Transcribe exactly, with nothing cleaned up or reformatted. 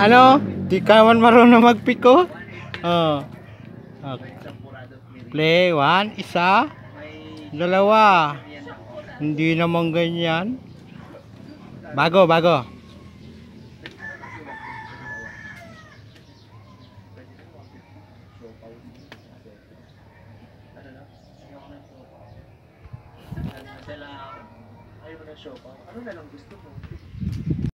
Ano? Di ka man marunong magpiko? Oh. Okay. Play. One. Isa. Dalawa. Hindi naman ganyan. Bago, bago.